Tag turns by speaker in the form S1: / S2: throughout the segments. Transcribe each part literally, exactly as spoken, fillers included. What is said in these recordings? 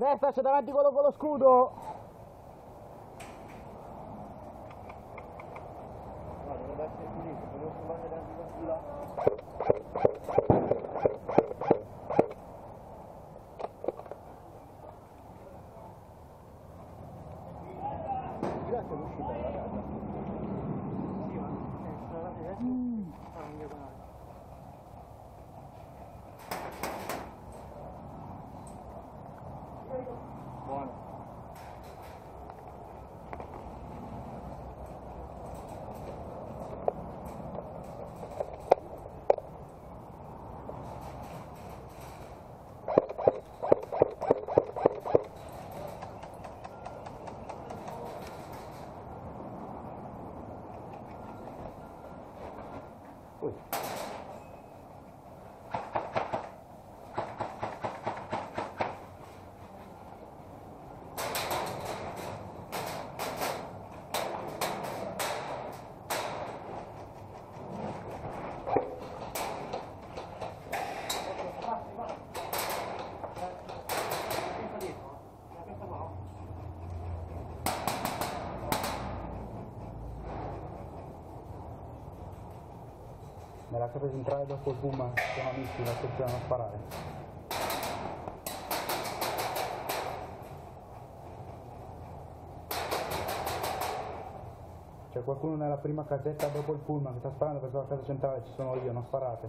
S1: destra c'è davanti quello con lo scudo.
S2: No, dovrebbe essere finito, devo trovare davanti da sulla. Grazie all'uscita della casa. Sì, ma sono andati adesso. Mm. Ah, non diagonale. Buono. Ui.
S1: Me l'ha preso entrare dopo il boom con amici, la attenzione a sparare. C'è qualcuno nella prima casetta dopo il pullman che sta sparando verso la casa centrale, ci sono io, non sparate.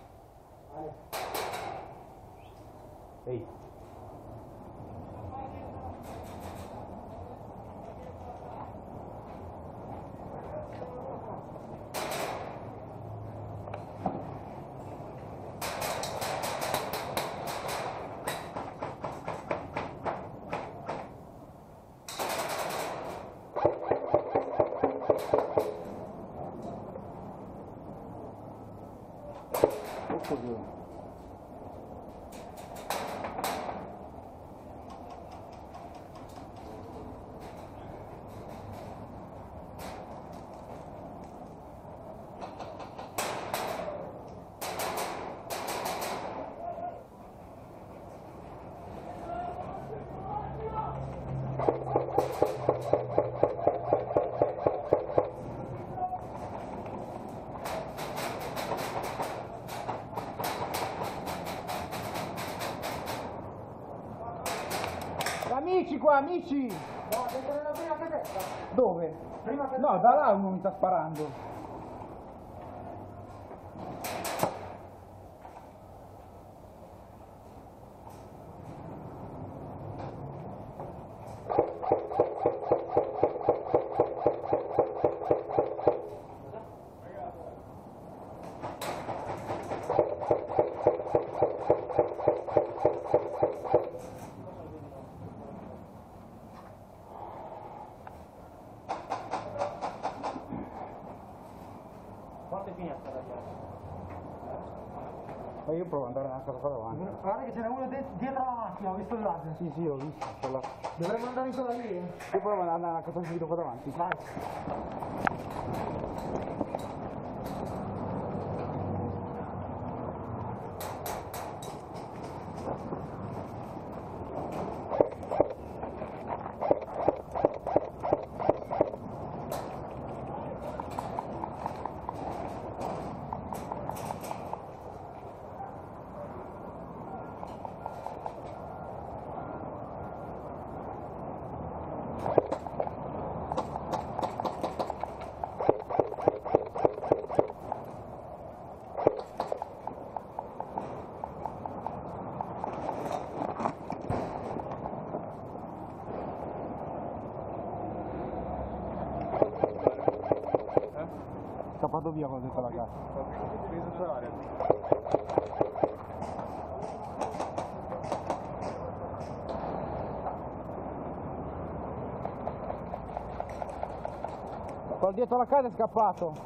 S1: Ehi. Oddio. Amici qua, amici!
S2: No, dentro nella prima casetta.
S1: Dove?
S2: Prima casetta.
S1: No, da là uno mi sta sparando.
S2: Quante finestre da chiave?
S1: Ma io provo ad andare nella casa qua davanti.
S2: Guarda che ce n'è uno dietro la macchina, ho visto il laser.
S1: Sì, sì, ho visto. Là.
S2: Dovremmo andare in quella lì? Eh?
S1: Io provo ad andare nella casa subito qua davanti.
S2: Vai.
S1: Scappato via con dentro la casa. Quello dietro la casa è scappato.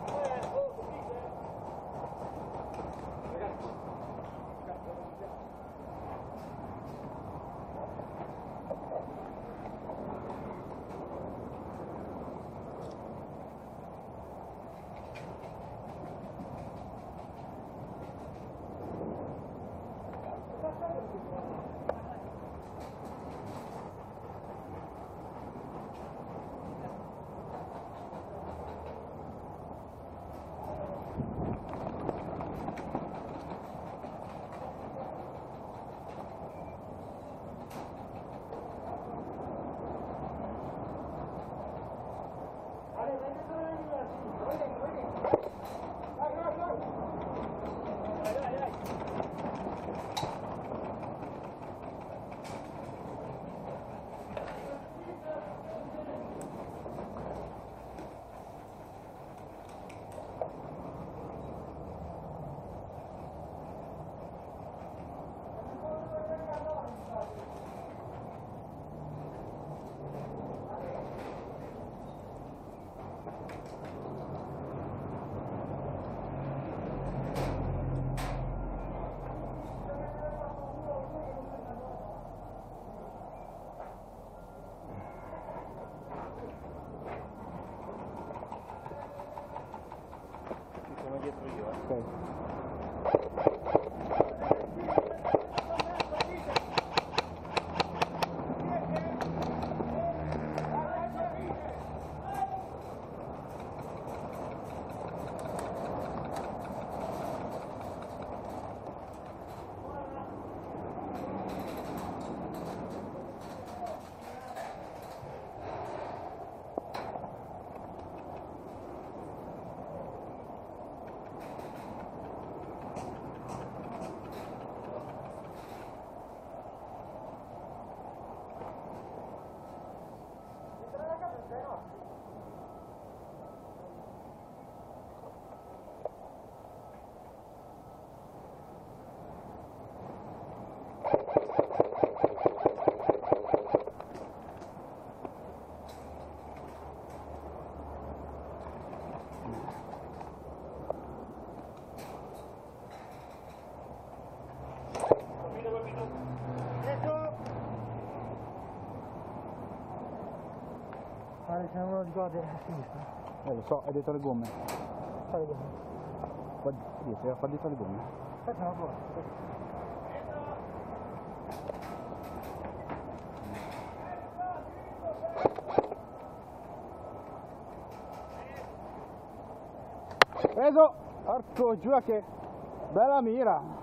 S2: entro io. Eh.
S1: Ok.
S2: Guarda, c'è uno sguardo a sinistra.
S1: Eh lo so, è dietro le gomme.
S2: Quale gomme?
S1: Qua dietro, qua dietro le gomme.
S2: Aspetta una cosa.
S1: Preso! Porco giù che bella mira!